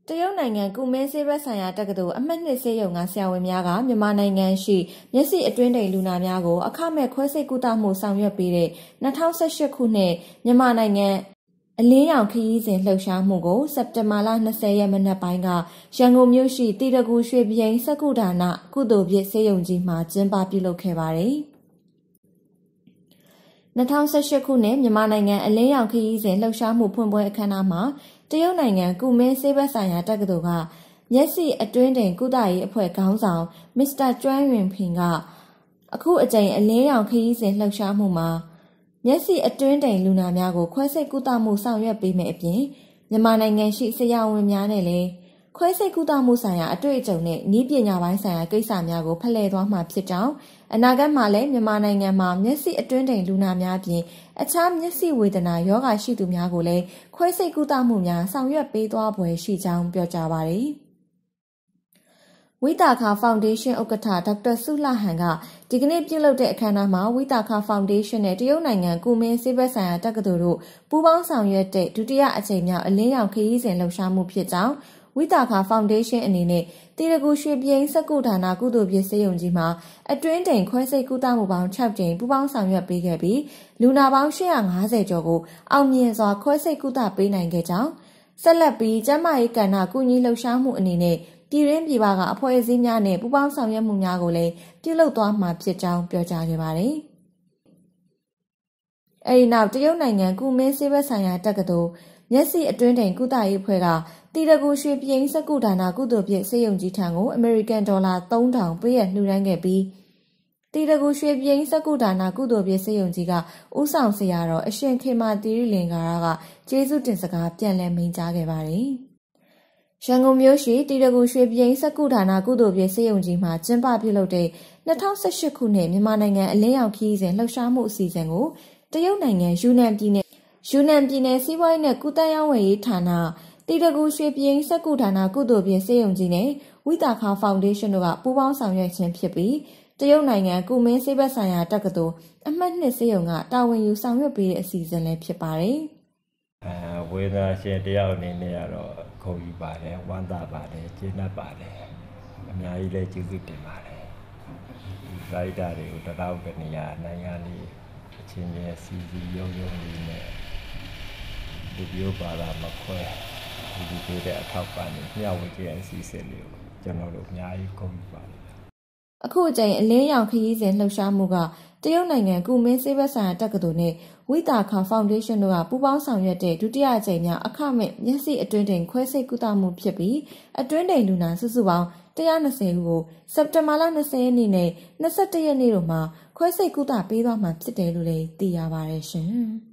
တရုတ်နိုင်ငံကူမင်းဆေးဘက်ဆိုင်ရာတက္ကသိုလ်အမှတ်2ဆေးရုံကဆရာဝန်များကမြန်မာနိုင်ငံရှိမျက်စိအတွင်းတိမ်လူနာများကိုအခမဲ့ခွဲစိတ်ကုသမှုဆောင်ရွက်ပေးတဲ့2018ခုနှစ်မြန်မာနိုင်ငံအလင်းရောင်ခရီးစဉ်လှုပ်ရှားမှုကိုစက်တင်ဘာလ20ရက်မနက်ပိုင်းကရန်ကုန်မြို့ရှိတီတကူရွှေပြိန်းစက္ကုဒါနကုသိုလ်ပြည့်ဆေးရုံကြီးမှာကျင်းပပြုလုပ်ခဲ့ပါတယ်။2018ခုနှစ်မြန်မာနိုင်ငံအလင်းရောင်ခရီးစဉ်လှုပ်ရှားမှုဖွင့်ပွဲအခမ်းအနားမှာတရုတ်နိုင်ငံကူမင်းဆေးဘက်ဆိုင်ရာတက္ကသိုလ်ကမျက်စိအတွင်းတိမ်ကုသရေးအဖွဲ့ခေါင်းဆောင်မစ္စတာကျွမ်းရင်ဖင်ကအခုအကြိမ်အလင်းရောင်ခရီးစဉ်လှုပ်ရှားမှုမှာမျက်စိအတွင်းတိမ်လူနာများကိုခွဲစိတ်ကုသမှုဆောင်ရွက်ပေးမယ်အပြင်မြန်မာနိုင်ငံရှိဆရာဝန်များနဲ့လည်းခွဲစိတ်ကုသမှုဆိုင်ရာအတွေ့အကြုံနဲ့နည်းပညာပိုင်းဆိုင်ရာကိစ္စများကိုဖလှယ်သွားမှာဖြစ်ကြောင်းအနာဂတ်မှာလည်းမြန်မာနိုင်ငံမှာမျက်စိအတွင်းတိမ်လူနာများအပြင်အခြားမျက်စိဝေဒနာရောဂါရှိသူများကိုလည်းခွဲစိတ်ကုသမှုများဆောင်ရွက်ပေးသွားဖွယ်ရှိကြောင်းပြောကြားပါတယ်။ဝိတာခါဖောင်ဒေးရှင်းဥက္ကဋ္ဌဒေါက်တာဆုလှဟန်ကဒီကနေ့ပြုလုပ်တဲ့အခမ်းအနားမှာဝိတာခါဖောင်ဒေးရှင်းနဲ့တရုတ်နိုင်ငံကူမင်းဆေးဘက်ဆိုင်ရာတက္ကသိုလ်တို့ပူးပေါင်းဆောင်ရွက်တဲ့ဒုတိယအကြိမ်မြောက်အလင်းရောင်ခရီးစဉ်လှုပ်ရှားမှုဖြစ်ကြောင်းဝိတာခါဖောင်ဒေးရှင်းအနေနဲ့တီတကူရွှေပြိန်းစက္ကုဒါနကုသိုလ်ပြည့်ဆေးရုံကြီးမှာအတွင်းတိမ်ခွဲစိတ်ကုသမှုပေါင်း6ကြိမ်ပူးပေါင်းဆောင်ရွက်ပေးခဲ့ပြီးလူနာပေါင်း850ကျော်ကိုအောင်မြင်စွာခွဲစိတ်ကုသပေးနိုင်ခဲ့ကြောင်းဆက်လက်ပြီးကျန်းမာရေးကဏ္ဍကုညီလှုပ်ရှားမှုအနေနဲ့ပြည်တွင်းပြည်ပကအဖွဲ့အစည်းများနဲ့ပူးပေါင်းဆောင်ရွက်မှုများကိုလည်းပြုလုပ်သွားမှာဖြစ်ကြောင်းပြောကြားခဲ့ပါတယ်။အဲဒီနောက်တရုတ်နိုင်ငံကူမင်းဆေးဘက်ဆိုင်ရာတက္ကသိုလ်မျက်စိအတွင်းတိမ်ကုသရေးအဖွဲ့ကတီတကူရွှေပြိန်းစက္ကုဒါနကုသိုလ်ပြည့်ဆေးရုံကြီးထံကိုအမေရိကန်ဒေါ်လာ3000ပေးရလှူဒါန်းခဲ့ပြီးတီတကူရွှေပြိန်းစက္ကုဒါနကုသိုလ်ပြည့်ဆေးရုံကြီးကဦးဆောင်ဆရာတော်အရှင်ခေမာသီရိလင်္ကာရကကျေးဇူးတင်စကားပြန်လည်မိန့်ကြားခဲ့ပါတယ်။ရန်ကုန်မြို့ရှိတီတကူရွှေပြိန်းစက္ကုဒါနကုသိုလ်ပြည့်ဆေးရုံကြီးမှာကျင်းပပြုလုပ်တဲ့2018ခုနှစ်မြန်မာနိုင်ငံအလင်းရောင်ခရီးစဉ်လှုပ်ရှားမှုအစီအစဉ်ကိုတရုတ်နိုင်ငံယူနန်ပြည်နယ်စီးပွားရေးနဲ့ကုသရေးဝန်ကြီးဌာနတီတကူရွှေပြိန်းစက္ကုဒါနကုသိုလ်ပြည့်ဆေးရုံကြီးနဲ့ဝိတာခါဖောင်ဒေးရှင်းတို့ကပူးပေါင်းဆောင်ရွက်ခြင်းဖြစ်ပြီးတရုတ်နိုင်ငံကူမင်းဆေးဘက်ဆိုင်ရာတက္ကသိုလ်အမှတ်2ဆေးရုံကတာဝန်ယူဆောင်ရွက်ပေးတဲ့အစီအစဉ်လည်းဖြစ်ပါတယ်။ဝေဒနာရှင်တယောက်အနေနဲ့ကတော့ခုံယူပါတယ်ဝမ်းသာပါတယ်ကျေနပ်ပါတယ်အများကြီးလည်းကျေးဇူးတင်ပါတယ်လိုက်တာတွေကိုတရောက်ကနေရာနိုင်ငံလေးအချင်းချင်းစီစီရုံလေးနဲ့ဒီလိုပါလာမခွဲဒီလိုတဲ့အထောက်ပံ့နဲ့မျှဝေခြင်းအစီအစဉ်လေးကိုကျွန်တော်တို့အများကြီးခုံယူပါတယ်အခုအကြိမ်အလင်းရောင်ခရီးစဉ်လှုပ်ရှားမှုကတရုတ်နိုင်ငံကူမင်းဆေးဘက်ဆိုင်ရာတက္ကသိုလ်နဲ့ဝိတာခါဖောင်ဒေးရှင်းတို့ကပူးပေါင်းဆောင်ရွက်တဲ့ဒုတိယအကြိမ်မြောက်အခမဲ့မျက်စိအတွင်းတိမ်ခွဲစိတ်ကုသမှုဖြစ်ပြီးအတွင်းတိမ်လူနာစုစုပေါင်း120ဦးကိုစက်တင်ဘာလ20ရက်နေ့နဲ့21ရက်နေ့တို့မှာခွဲစိတ်ကုသပေးသွားမှာဖြစ်တယ်လို့လည်းသိရပါတယ်ရှင်။